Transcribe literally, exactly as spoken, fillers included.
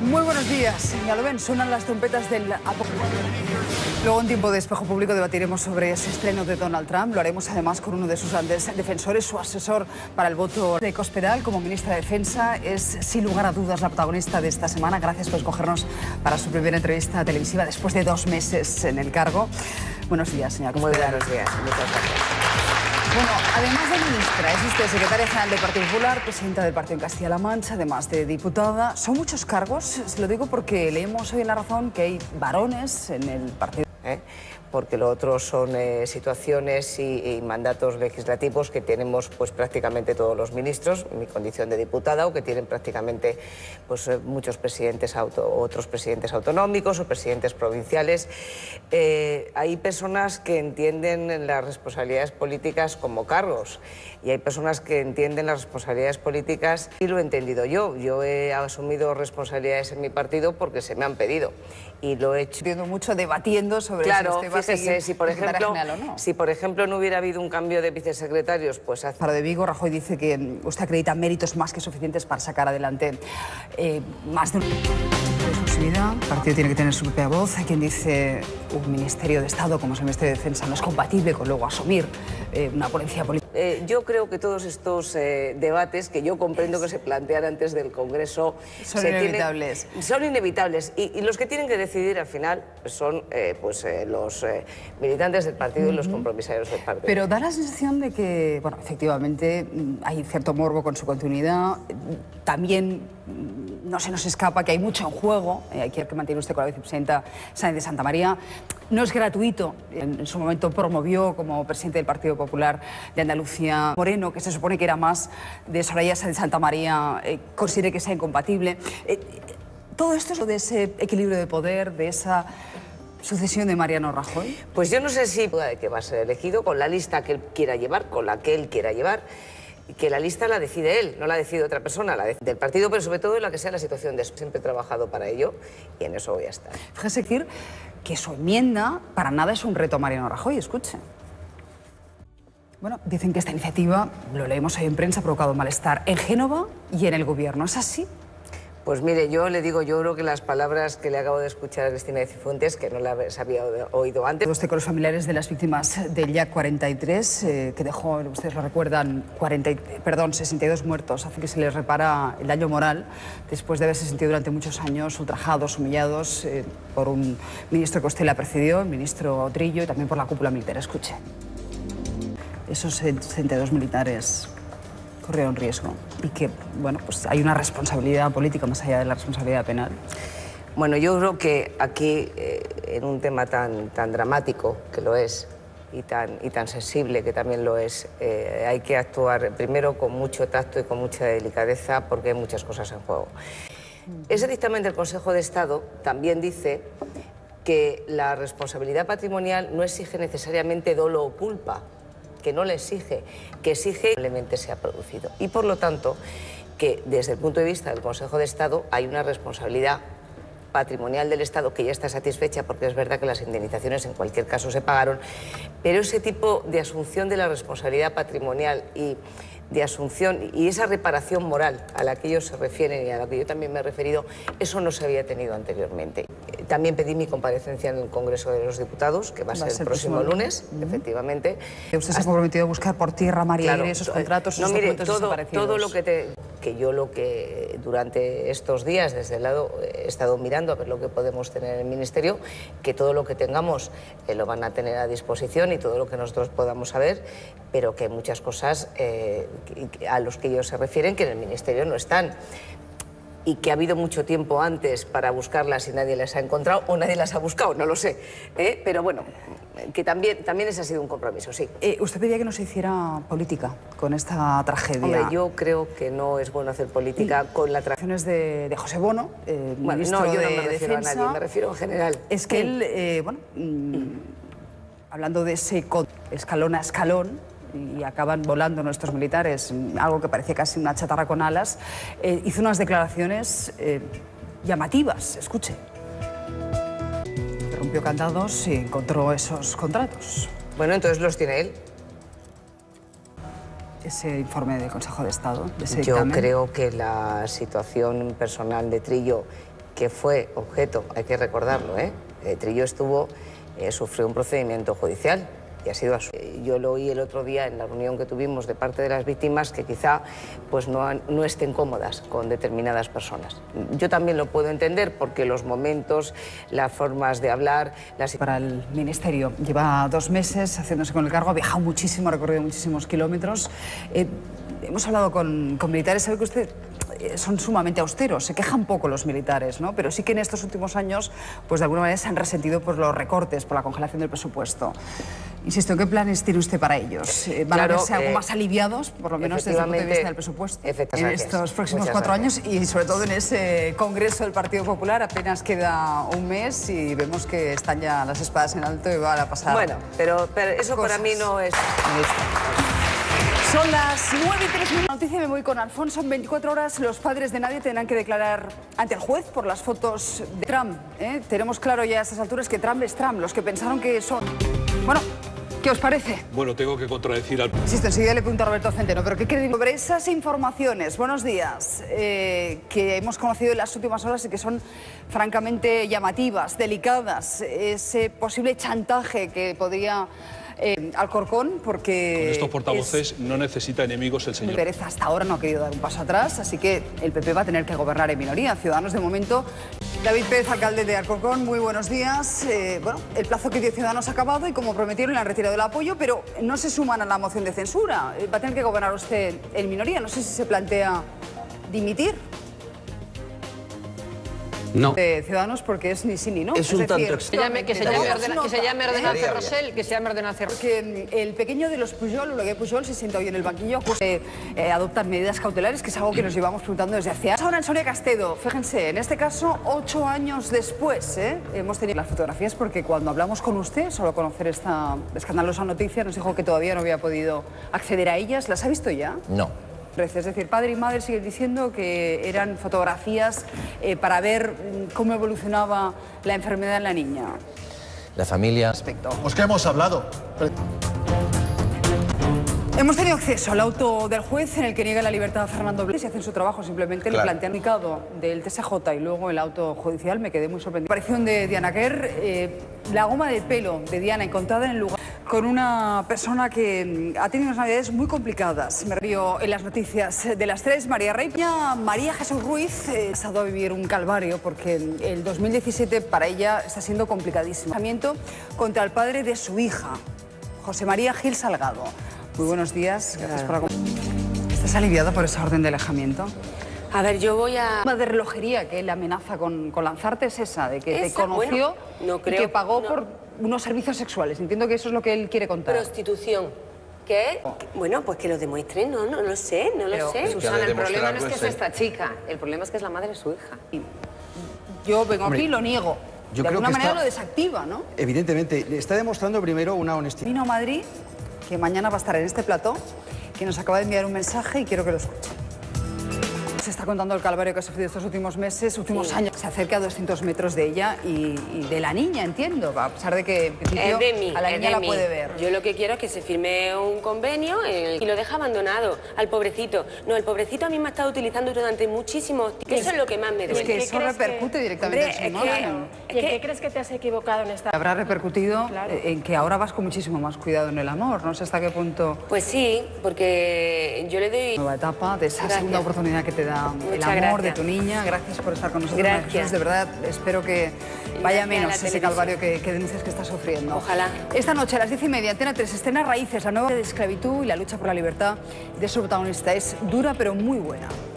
Muy buenos días. Ya lo ven, suenan las trompetas del apocalipsis. Luego, en tiempo de espejo público, debatiremos sobre ese estreno de Donald Trump. Lo haremos además con uno de sus grandes defensores, su asesor para el voto de Cospedal como ministra de Defensa. Es, sin lugar a dudas, la protagonista de esta semana. Gracias por escogernos para su primera entrevista televisiva después de dos meses en el cargo. Buenos días, señora Cospedal. Muy buenos días. Muchas gracias. Bueno, además de ministra, es usted secretaria general del Partido Popular, presidenta del Partido en Castilla-La Mancha, además de diputada. Son muchos cargos, se lo digo porque leemos hoy en La Razón que hay varones en el partido. ¿Eh? Porque lo otro son eh, situaciones y, y mandatos legislativos que tenemos pues prácticamente todos los ministros, en mi condición de diputada, o que tienen prácticamente pues eh, muchos presidentes, auto, otros presidentes autonómicos o presidentes provinciales. Eh, hay personas que entienden las responsabilidades políticas como cargos y hay personas que entienden las responsabilidades políticas, y lo he entendido yo. Yo he asumido responsabilidades en mi partido porque se me han pedido y lo he hecho. Entiendo mucho debatiendo sobre claro, si usted va a seguir si por ejemplo, general o no. Si por ejemplo no hubiera habido un cambio de vicesecretarios, pues hace... Para de Vigo, Rajoy dice que usted acredita méritos más que suficientes para sacar adelante eh, más de una exclusividad. El partido tiene que tener su propia voz. Hay quien dice un Ministerio de Estado como es el Ministerio de Defensa no es compatible con luego asumir eh, una policía política. Eh, yo creo que todos estos eh, debates que yo comprendo que se plantean antes del Congreso son se inevitables. Tienen, son inevitables y, y los que tienen que decidir al final son eh, pues, eh, los eh, militantes del partido uh-huh. y los compromisarios del partido. Pero da la sensación de que, bueno, efectivamente hay cierto morbo con su continuidad. También no se nos escapa que hay mucho en juego. Hay que mantener usted con la vicepresidenta Sáenz de Santa María. No es gratuito. En, en su momento promovió como presidente del Partido Popular de Andalucía Moreno, que se supone que era más de Soraya Sáenz de Santa María, eh, considere que sea incompatible. Eh, todo esto es de ese equilibrio de poder, de esa sucesión de Mariano Rajoy. Pues yo no sé si de que va a ser elegido con la lista que él quiera llevar, con la que él quiera llevar. Que la lista la decide él, no la decide otra persona, la del partido, pero sobre todo en la que sea la situación de eso. Siempre he trabajado para ello y en eso voy a estar. Fíjese decir que su enmienda para nada es un reto a Mariano Rajoy, escuche. Bueno, dicen que esta iniciativa, lo leemos hoy en prensa, ha provocado malestar en Génova y en el gobierno. ¿Es así? Pues mire, yo le digo, yo creo que las palabras que le acabo de escuchar a Cristina de Cifuentes, que no las había oído antes... Usted con los familiares de las víctimas del Yak cuarenta y tres, eh, que dejó, ustedes lo recuerdan, cuarenta, perdón, sesenta y dos muertos, hace que se les repara el daño moral después de haberse sentido durante muchos años ultrajados, humillados eh, por un ministro que usted le precedió, el ministro Trillo, y también por la cúpula militar. Escuche. Esos sesenta y dos militares corrieron riesgo y que, bueno, pues hay una responsabilidad política más allá de la responsabilidad penal. Bueno, yo creo que aquí, eh, en un tema tan, tan dramático que lo es y tan, y tan sensible que también lo es, eh, hay que actuar primero con mucho tacto y con mucha delicadeza porque hay muchas cosas en juego. Ese dictamen del Consejo de Estado también dice que la responsabilidad patrimonial no exige necesariamente dolo o culpa, que no le exige, que exige que probablemente se ha producido. Y por lo tanto, que desde el punto de vista del Consejo de Estado hay una responsabilidad patrimonial del Estado que ya está satisfecha, porque es verdad que las indemnizaciones en cualquier caso se pagaron, pero ese tipo de asunción de la responsabilidad patrimonial y de asunción y esa reparación moral a la que ellos se refieren y a la que yo también me he referido, eso no se había tenido anteriormente. También pedí mi comparecencia en el Congreso de los Diputados, que va a ser el próximo lunes, uh-huh. efectivamente. Usted se ha comprometido a buscar por tierra, mar y claro, aire esos contratos, esos no, mire, documentos todo, desaparecidos. todo lo que, te, que yo lo que durante estos días desde el lado he estado mirando a ver lo que podemos tener en el Ministerio, que todo lo que tengamos eh, lo van a tener a disposición y todo lo que nosotros podamos saber, pero que hay muchas cosas eh, a los que ellos se refieren que en el Ministerio no están y que ha habido mucho tiempo antes para buscarlas y nadie las ha encontrado o nadie las ha buscado, no lo sé, ¿eh? Pero bueno, que también, también ese ha sido un compromiso, sí. Eh, usted pedía que no se hiciera política con esta tragedia. Hombre, yo creo que no es bueno hacer política y con la tragedia de, de José Bono, eh, bueno, ministro no, yo de no me refiero Defensa, a nadie, me refiero en general. Es que él, eh, bueno, mmm, hablando de ese escalón a escalón, y acaban volando nuestros militares, algo que parecía casi una chatarra con alas, eh, hizo unas declaraciones eh, llamativas, escuche. Rompió candados y encontró esos contratos. Bueno, entonces los tiene él. Ese informe del Consejo de Estado, de ese Yo dictamen. creo que la situación personal de Trillo que fue objeto, hay que recordarlo, ¿eh? Eh, Trillo estuvo, eh, sufrió un procedimiento judicial y ha sido asumido. Yo lo oí el otro día en la reunión que tuvimos de parte de las víctimas, que quizá pues, no, han, no estén cómodas con determinadas personas. Yo también lo puedo entender porque los momentos, las formas de hablar... Las... Para el Ministerio lleva dos meses haciéndose con el cargo, ha viajado muchísimo, ha recorrido muchísimos kilómetros. Eh, hemos hablado con, con militares, sabe que usted... son sumamente austeros, se quejan poco los militares, ¿no? Pero sí que en estos últimos años, pues de alguna manera se han resentido por los recortes, por la congelación del presupuesto. Insisto, ¿qué planes tiene usted para ellos? ¿Van claro, a verse algo eh, más aliviados, por lo menos desde el punto de vista del presupuesto, en estos próximos cuatro años y sobre todo en ese Congreso del Partido Popular? Apenas queda un mes y vemos que están ya las espadas en alto y van a pasar. Bueno, pero, pero eso cosas. Para mí no es... Son las nueve y tres minutos. Noticia, me voy con Alfonso. En veinticuatro horas los padres de nadie tendrán que declarar ante el juez por las fotos de Trump. ¿eh? Tenemos claro ya a estas alturas que Trump es Trump. Los que pensaron que son... Bueno, ¿qué os parece? Bueno, tengo que contradecir al... Insisto, enseguida le pregunto a Roberto Centeno, pero ¿qué creen sobre esas informaciones? Buenos días, eh, que hemos conocido en las últimas horas y que son francamente llamativas, delicadas. Ese posible chantaje que podría... Eh, Alcorcón, porque... Con estos portavoces es... no necesita enemigos el señor. Pérez hasta ahora no ha querido dar un paso atrás, así que el P P va a tener que gobernar en minoría. Ciudadanos, de momento... David Pérez, alcalde de Alcorcón, muy buenos días. Eh, bueno, el plazo que dio Ciudadanos ha acabado y, como prometieron, le han retirado el apoyo, pero no se suman a la moción de censura. Eh, va a tener que gobernar usted en minoría. No sé si se plantea dimitir. No. De Ciudadanos, porque es ni sí ni no. Es, es un decir, tanto extraño. Que se llame ordena, que se llame ordenanza Rosell, que se llame ordenanza Rosell. Porque el pequeño de los Pujol, Oleguer Pujol, se sienta hoy en el banquillo, pues, eh, eh, adoptan medidas cautelares, que es algo que nos llevamos preguntando desde hace años. Ahora en Soria Castedo, fíjense, en este caso, ocho años después, ¿eh? hemos tenido las fotografías, porque cuando hablamos con usted, solo conocer esta escandalosa noticia, nos dijo que todavía no había podido acceder a ellas. ¿Las ha visto ya? No. Es decir, padre y madre siguen diciendo que eran fotografías eh, para ver cómo evolucionaba la enfermedad en la niña. La familia... Respecto. Pues que hemos hablado. Hemos tenido acceso al auto del juez en el que niega la libertad a Fernando Blas y hacen su trabajo, simplemente claro. Le plantean el ubicado del T S J y luego el auto judicial. Me quedé muy sorprendida. La aparición de Diana Quer, eh, la goma de pelo de Diana encontrada en el lugar con una persona que ha tenido unas navidades muy complicadas. Me río en las noticias de las tres. María Rey, María Jesús Ruiz eh, ha estado a vivir un calvario porque el dos mil diecisiete para ella está siendo complicadísimo. Contra el padre de su hija, José María Gil Salgado. Muy buenos días, gracias por acompañarnos. ¿Estás aliviada por esa orden de alejamiento? A ver, yo voy a... La de relojería que la amenaza con, con lanzarte es esa, de que ¿Esa? te conoció bueno, no creo, y que pagó no. por unos servicios sexuales. Entiendo que eso es lo que él quiere contar. Prostitución. ¿Qué? Bueno, pues que lo demuestre, no, no lo sé, no Pero, lo sé. Susana, el problema no es que es esta chica, el problema es que es la madre de su hija. Yo vengo aquí y lo niego. Yo de creo alguna que manera está, lo desactiva, ¿no? Evidentemente, le está demostrando primero una honestidad. Vino a Madrid, que mañana va a estar en este plató, que nos acaba de enviar un mensaje y quiero que lo escuche. Se está contando el calvario que ha sufrido estos últimos meses, últimos sí. años. Se acerca a doscientos metros de ella y, y de la niña, entiendo, a pesar de que en principio, de mí, a la niña la mí. puede ver. Yo lo que quiero es que se firme un convenio el... y lo deja abandonado al pobrecito. No, el pobrecito a mí me ha estado utilizando durante muchísimos tiempos. Eso es lo que más me duele. Es que eso repercute que... directamente Hombre, en su imagen. ¿Y en qué crees que te has equivocado en esta...? Habrá repercutido claro. en que ahora vas con muchísimo más cuidado en el amor. No sé hasta qué punto... Pues sí, porque yo le doy... Nueva etapa de esa gracias. segunda oportunidad que te da Muchas el amor gracias. de tu niña. Gracias por estar con nosotros. Gracias. De verdad, espero que vaya gracias menos ese calvario que, que denuncias que está sufriendo. Ojalá. Esta noche a las diez y media, Antena tres, estrena Raíces, la nueva de esclavitud y la lucha por la libertad de su protagonista. Es dura pero muy buena.